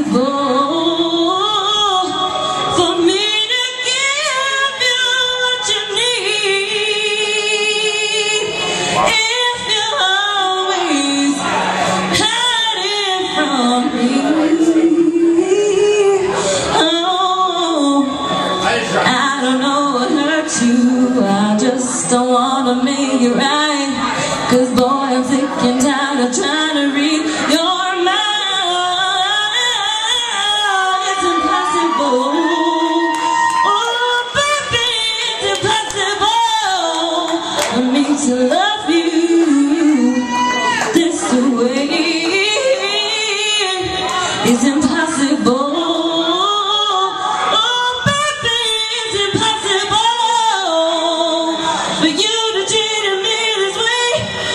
for me to give you what you need. If you always hide it from me, oh, I don't know what hurt you. I just don't wanna make it right. 'Cause boy, I'm sick and tired of trying to read your mind. It's impossible. Oh, baby, it's impossible for me to love you this way. It's impossible. Oh, baby, it's impossible for you to treat me this way.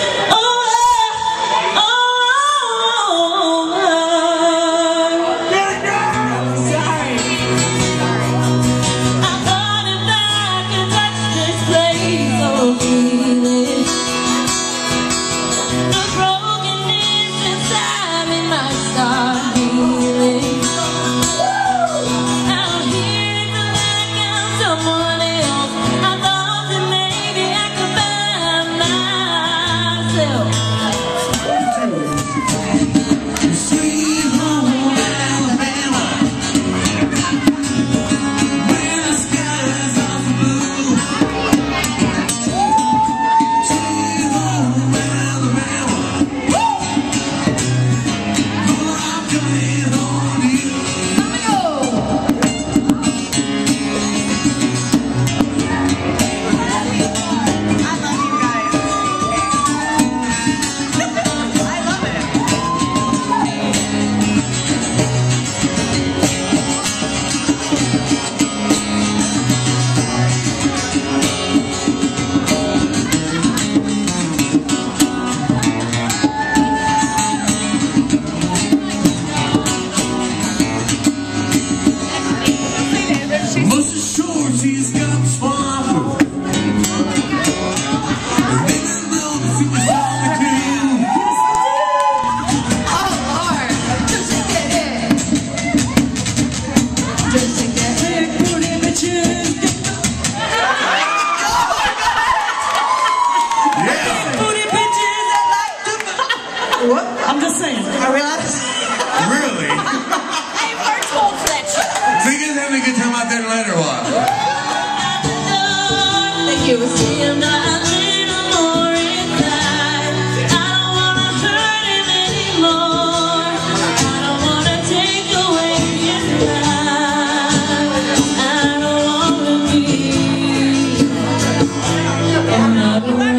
What? I'm just saying. I realize. Really? Hey, first whole Fletcher. So you guys having a good time out there tonight or what? Thank you. Still not little more inside. I don't wanna hurt him anymore. I don't wanna take away his life. I don't wanna be another one.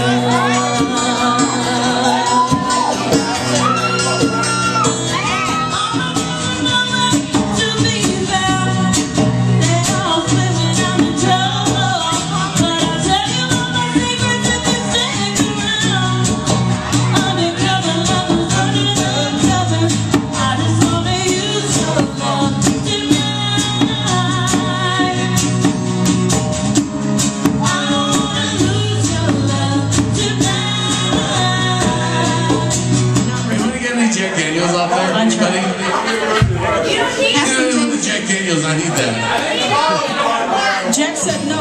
Jack Daniels out there? Anybody? You don't need the Jack Daniels, I need that. Jack said no.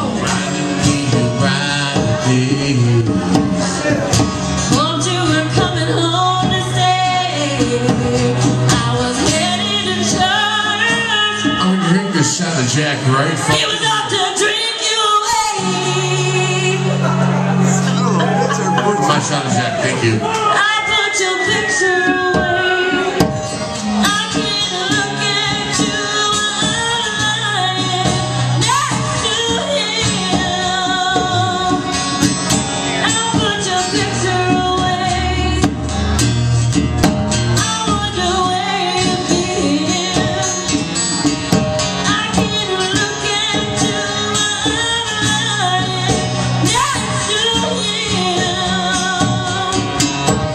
Won't you were coming home to stay? I was headed to church. I'm gonna drink a shot of Jack right from. He was out to drink you away. My shot of Jack, thank you. I put your picture away. I can't look at you next to him. I put your picture away. I wonder where you've been. I can't look at you next to him.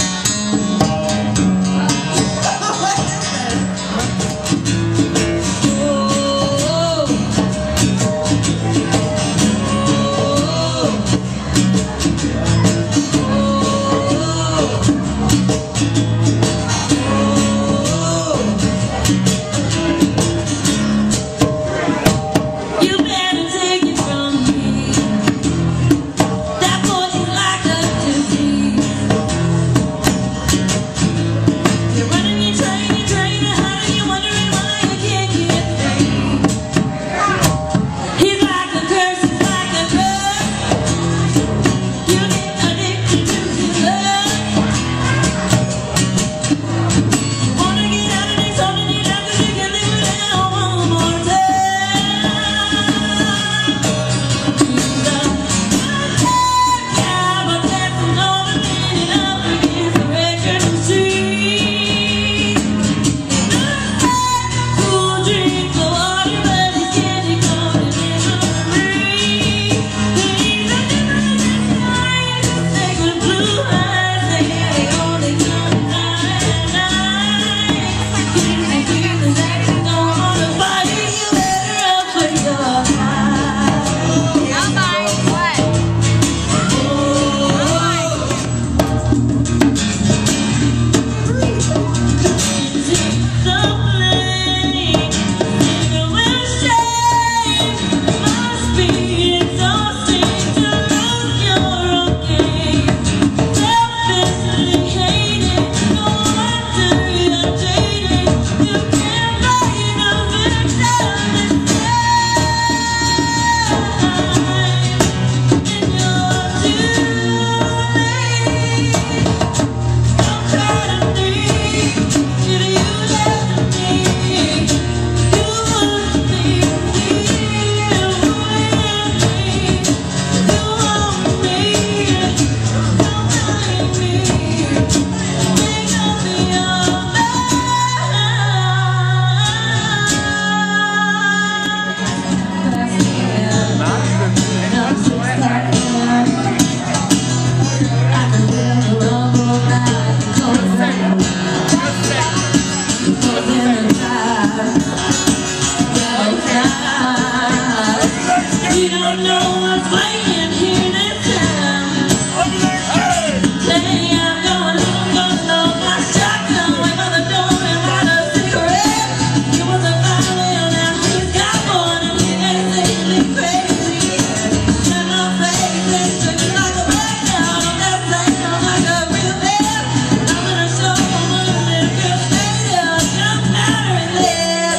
don't know what's waiting here this time. Say I'm going home, gonna know my shotgun, wait by the door and light a cigarette. He was a violin and he's got one, and he ain't thinking crazy. And my face is shaking like a break down on that sound like a real band. I'm gonna show him a little bit later, jump matter in there.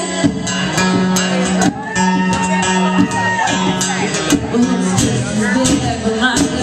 Well, it's just big, but my